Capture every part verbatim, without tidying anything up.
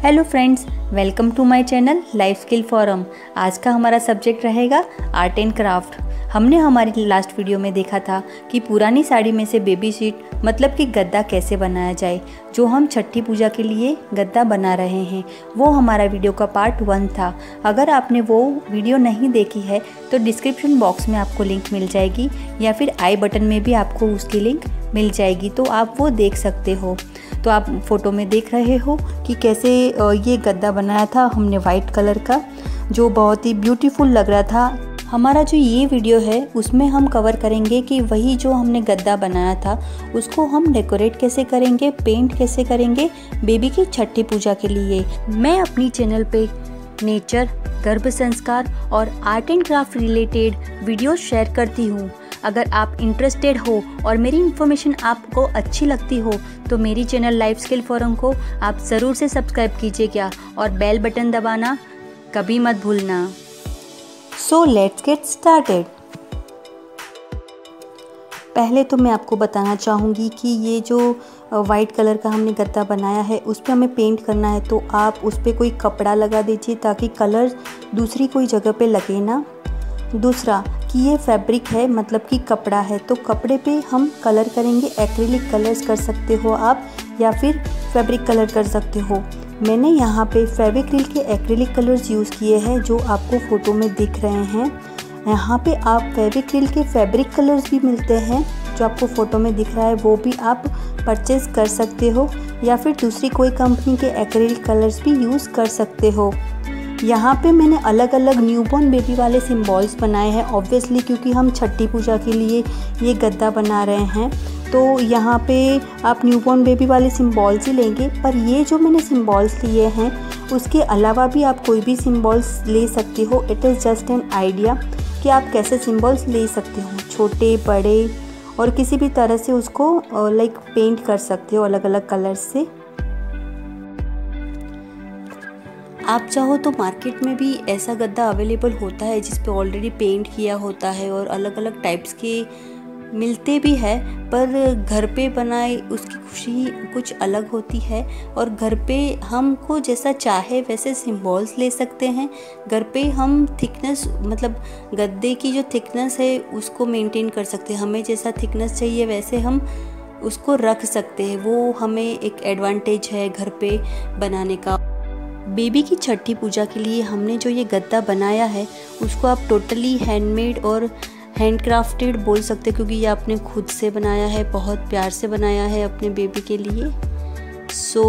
Hello friends, welcome to my channel life skill forum. आज का हमारा सब्जेक्ट रहेगा आर्ट एंड क्राफ्ट। हमने हमारी लास्ट वीडियो में देखा था कि पुरानी साड़ी में से बेबी शीट मतलब कि गद्दा कैसे बनाया जाए, जो हम छठी पूजा के लिए गद्दा बना रहे हैं। वो हमारा वीडियो का पार्ट वन था। अगर आपने वो वीडियो नहीं देखी है तो डिस्क्रिप्शन बॉक्स में आपको लिंक मिल जाएगी या फिर आई बटन में भी आपको उसकी लिंक मिल जाएगी, तो आप वो देख सकते हो। तो आप फोटो में देख रहे हो कि कैसे ये गद्दा बनाया था हमने वाइट कलर का, जो बहुत ही ब्यूटीफुल लग रहा था। हमारा जो ये वीडियो है उसमें हम कवर करेंगे कि वही जो हमने गद्दा बनाया था उसको हम डेकोरेट कैसे करेंगे, पेंट कैसे करेंगे बेबी की छठी पूजा के लिए। मैं अपनी चैनल पे नेचर, गर्भ संस्कार और art and craft related video share करती हूँ। अगर आप इंटरेस्टेड हो और मेरी इन्फॉर्मेशन आपको अच्छी लगती हो तो मेरी चैनल लाइफ स्किल फोरम को आप ज़रूर से सब्सक्राइब कीजिएगा और बेल बटन दबाना कभी मत भूलना। So let's get started. पहले तो मैं आपको बताना चाहूँगी कि ये जो वाइट कलर का हमने गद्दा बनाया है उस पर हमें पेंट करना है, तो आप उस पर कोई कपड़ा लगा दीजिए ताकि कलर दूसरी कोई जगह पे लगे ना। दूसरा कि ये फैब्रिक है मतलब कि कपड़ा है, तो कपड़े पे हम कलर करेंगे। एक्रिलिक कलर्स कर सकते हो आप या फिर फैब्रिक कलर कर सकते हो। मैंने यहाँ पे फेविक्रिल के एक्रिलिक कलर्स यूज़ किए हैं जो आपको फ़ोटो में दिख रहे हैं। यहाँ पे आप फेविक्रिल के फैब्रिक कलर्स भी मिलते हैं जो आपको फ़ोटो में दिख रहा है, वो भी आप परचेज़ कर सकते हो या फिर दूसरी कोई कंपनी के एक्रिलिक कलर्स भी यूज़ कर सकते हो। यहाँ पे मैंने अलग अलग न्यूबॉर्न बेबी वाले सिम्बॉल्स बनाए हैं, ऑब्वियसली क्योंकि हम छठी पूजा के लिए ये गद्दा बना रहे हैं, तो यहाँ पे आप न्यूबॉर्न बेबी वाले सिम्बॉल्स ही लेंगे। पर ये जो मैंने सिम्बॉल्स लिए हैं उसके अलावा भी आप कोई भी सिम्बॉल्स ले सकते हो। It is just an idea कि आप कैसे सिम्बॉल्स ले सकते हो, छोटे बड़े, और किसी भी तरह से उसको लाइक पेंट कर सकते हो अलग अलग कलर्स से। आप चाहो तो मार्केट में भी ऐसा गद्दा अवेलेबल होता है जिस पे ऑलरेडी पेंट किया होता है और अलग अलग टाइप्स के मिलते भी है, पर घर पे बनाए उसकी खुशी कुछ अलग होती है। और घर पे हमको जैसा चाहे वैसे सिम्बॉल्स ले सकते हैं। घर पे हम थिकनेस मतलब गद्दे की जो थिकनेस है उसको मेंटेन कर सकते हैं। हमें जैसा थिकनेस चाहिए वैसे हम उसको रख सकते हैं। वो हमें एक एडवांटेज है घर पे बनाने का। बेबी की छठी पूजा के लिए हमने जो ये गद्दा बनाया है उसको आप टोटली हैंडमेड और हैंडक्राफ्टेड बोल सकते हैं, क्योंकि ये आपने खुद से बनाया है, बहुत प्यार से बनाया है अपने बेबी के लिए। सो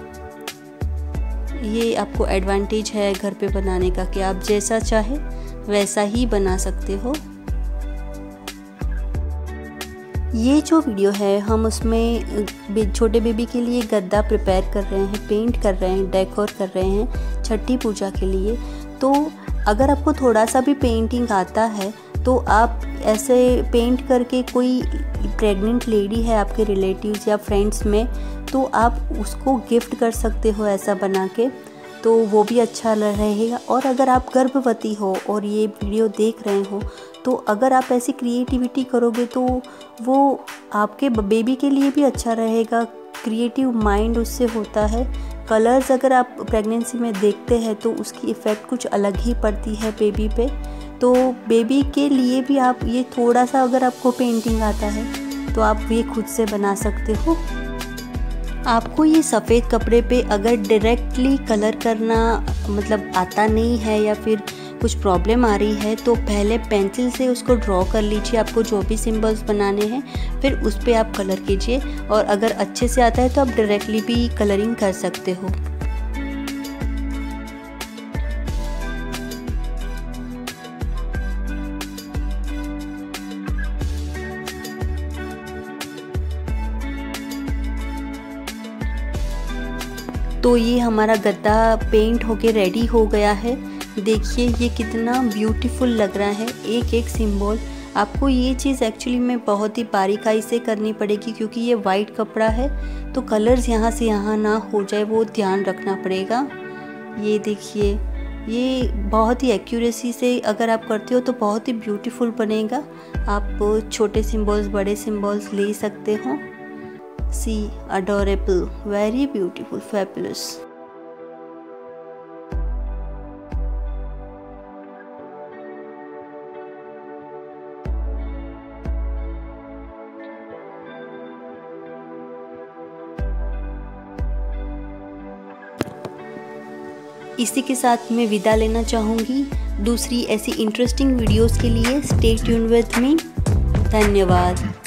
ये आपको एडवांटेज है घर पे बनाने का कि आप जैसा चाहे वैसा ही बना सकते हो। ये जो वीडियो है हम उसमें छोटे बेबी के लिए गद्दा प्रिपेयर कर रहे हैं, पेंट कर रहे हैं, डेकोर कर रहे हैं छठी पूजा के लिए। तो अगर आपको थोड़ा सा भी पेंटिंग आता है तो आप ऐसे पेंट करके, कोई प्रेग्नेंट लेडी है आपके रिलेटिव्स या फ्रेंड्स में, तो आप उसको गिफ्ट कर सकते हो ऐसा बना के, तो वो भी अच्छा रहेगा। और अगर आप गर्भवती हो और ये वीडियो देख रहे हो तो अगर आप ऐसी क्रिएटिविटी करोगे तो वो आपके बेबी के लिए भी अच्छा रहेगा। क्रिएटिव माइंड उससे होता है। कलर्स अगर आप प्रेगनेंसी में देखते हैं तो उसकी इफ़ेक्ट कुछ अलग ही पड़ती है बेबी पे। तो बेबी के लिए भी आप ये थोड़ा सा, अगर आपको पेंटिंग आता है तो आप ये खुद से बना सकते हो। आपको ये सफ़ेद कपड़े पे अगर डायरेक्टली कलर करना मतलब आता नहीं है या फिर कुछ प्रॉब्लम आ रही है तो पहले पेंसिल से उसको ड्रॉ कर लीजिए, आपको जो भी सिंबल्स बनाने हैं, फिर उस पर आप कलर कीजिए। और अगर अच्छे से आता है तो आप डायरेक्टली भी कलरिंग कर सकते हो। तो ये हमारा गद्दा पेंट होके रेडी हो गया है। देखिए ये कितना ब्यूटीफुल लग रहा है, एक एक सिंबल। आपको ये चीज़ एक्चुअली में बहुत ही बारीकाई से करनी पड़ेगी क्योंकि ये वाइट कपड़ा है, तो कलर्स यहाँ से यहाँ ना हो जाए वो ध्यान रखना पड़ेगा। ये देखिए, ये बहुत ही एक्यूरेसी से अगर आप करते हो तो बहुत ही ब्यूटीफुल बनेगा। आप छोटे सिंबल्स, बड़े सिंबल्स ले सकते हो। See adorable, very beautiful, fabulous. इसी के साथ मैं विदा लेना चाहूँगी। दूसरी ऐसी इंटरेस्टिंग वीडियोस के लिए स्टे ट्यून विद मी। धन्यवाद।